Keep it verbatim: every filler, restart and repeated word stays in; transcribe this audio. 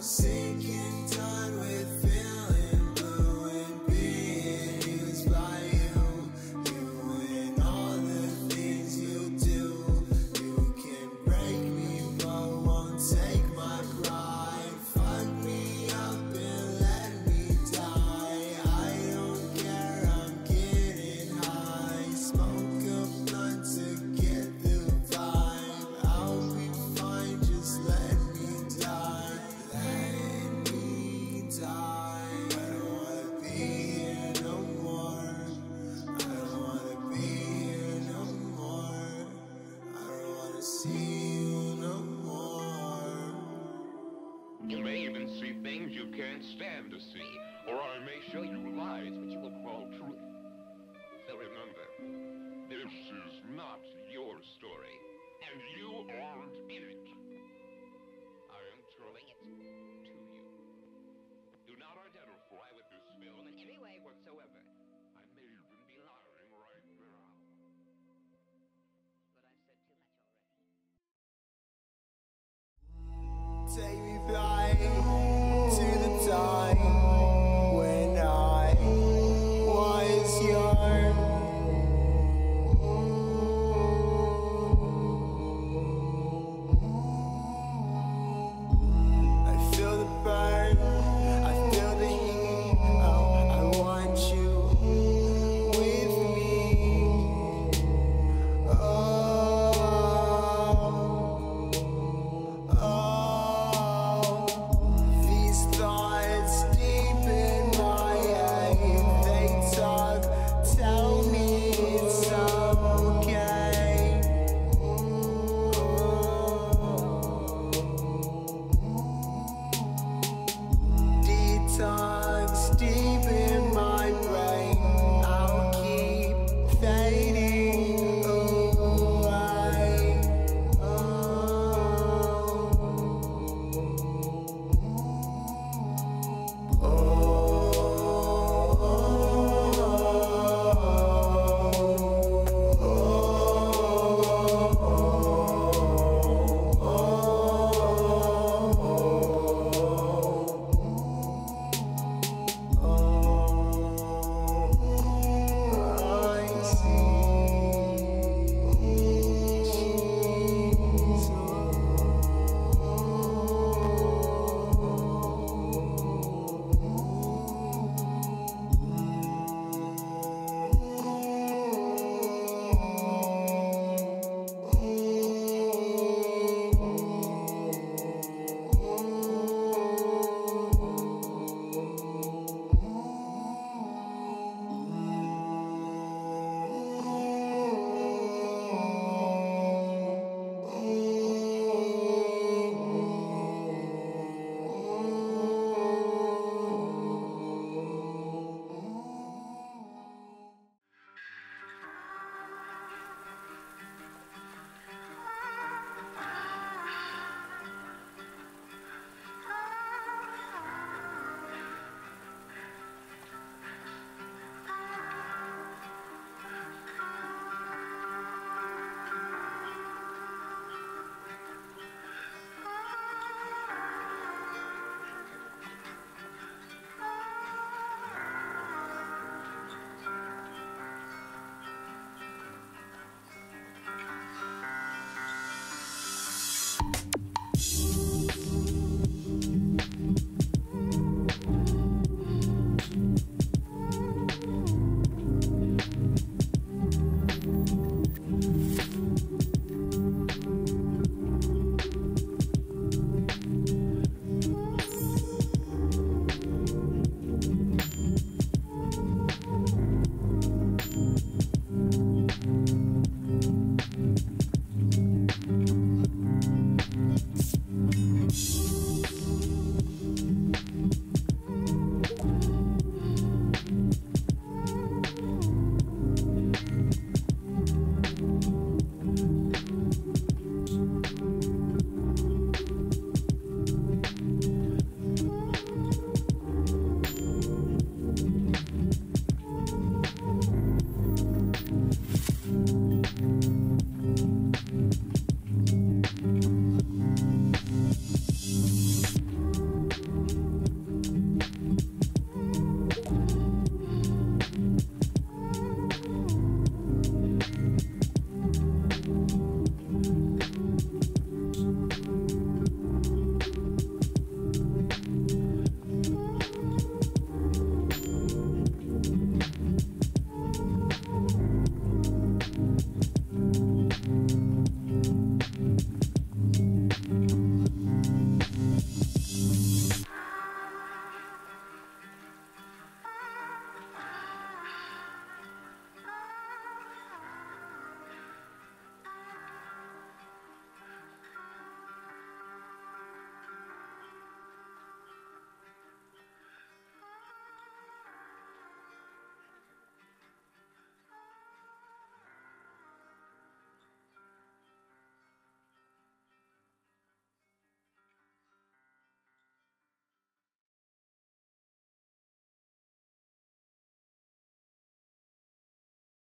sick and done with feeling blue and being used by you. You and all the things you do. You can break me but won't take my pride. Fuck me up and let me die. I don't care, I'm getting high. Smoke a blunt to get the vibe. I'll be fine, just let me die. Let me die. I don't wanna be here no more. I don't wanna be here no more. I don't wanna see you no more. You may even see things you can't stand to see, or I may show you lies which you will call truth. So remember, this is not